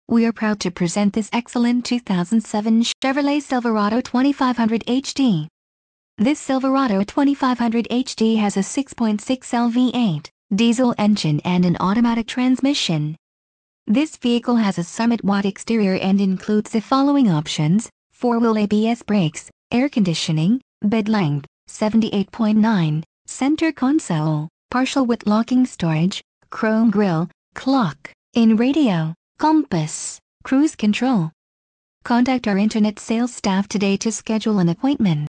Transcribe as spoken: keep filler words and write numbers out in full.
We are proud to present this excellent two thousand seven Chevrolet Silverado twenty-five hundred H D. This Silverado twenty-five hundred H D has a six point six liter V eight diesel engine and an automatic transmission. This vehicle has a Summit White exterior and includes the following options: four-wheel A B S brakes, air conditioning, bed length, seventy-eight point nine, center console, partial width locking storage, chrome grille, clock, in radio, compass, cruise control. Contact our internet sales staff today to schedule an appointment.